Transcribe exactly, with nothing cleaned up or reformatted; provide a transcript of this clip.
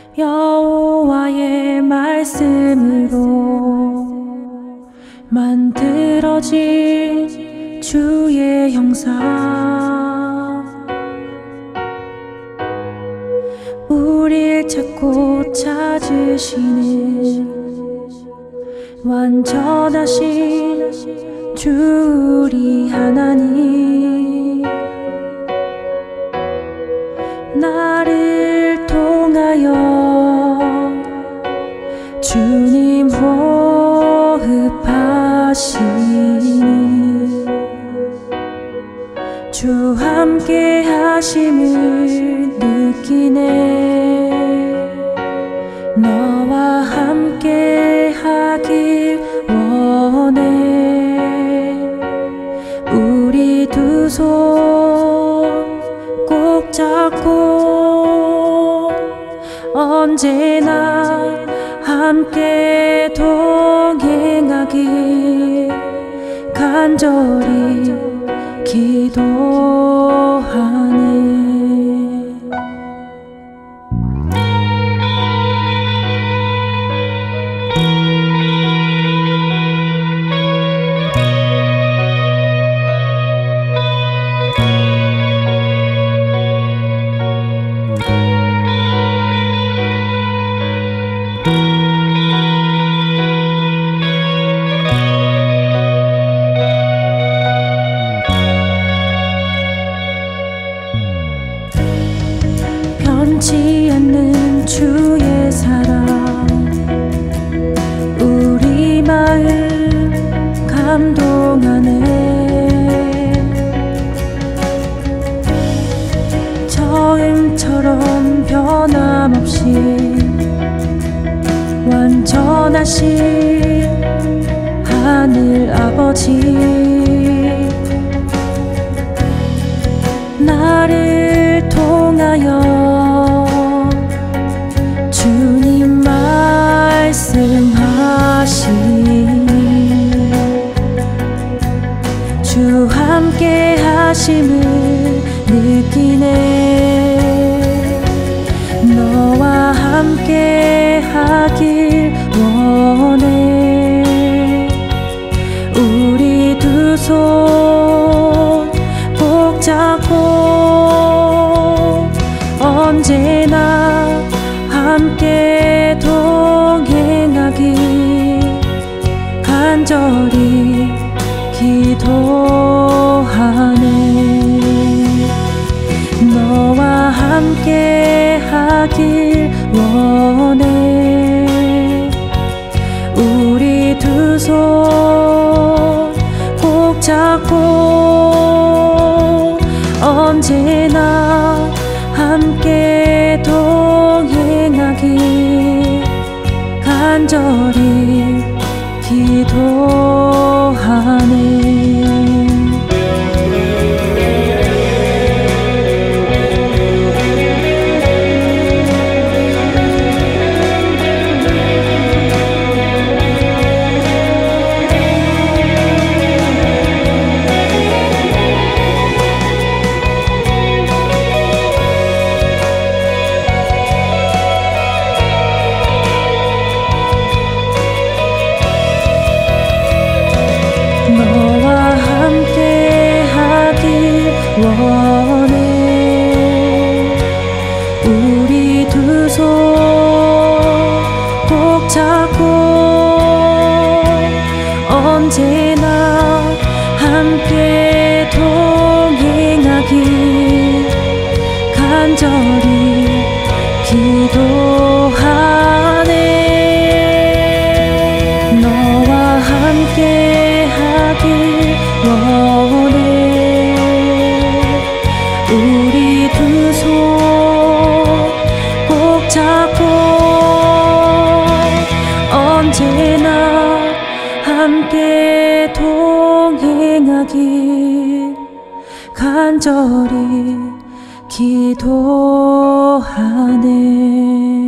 여호와의 말씀으로 만들어진 주의 형상, 우릴 찾고 찾으시는 완전하신 주 우리 하나님, 나를 통하여 주님 호흡하시니 주 함께 하심을 느끼네. 너와 함께 하길 원해. 우리 두 손 꼭 잡고 언제나 함께 동행하길 간절히 기도하네. 변치 않는 주의 사랑, 우리 마음 감동하네. 처음처럼 변함없이 완전하신 하늘 아버지, 나를 통하여 주님 말씀하시니 주 함께 하심을 느끼네. 너와 함께 하길 원해. 우리 두 손 꼭 잡고 언제나 함께 동행하길 간절히 기도하네. 너와 함께 하길 원해. 우리 두 손 꼭 잡고 언제나 함께 동행하길 간절히 기도하네. 너와 함께 하길 원해. 우리 두 손 꼭 잡고 언제나 함께 동행하길 간절히 기도하네. 너와 함께 하길 원해. 우리 두 손 꼭 잡고 언제나 함께 동행하길 간절히 기도하네.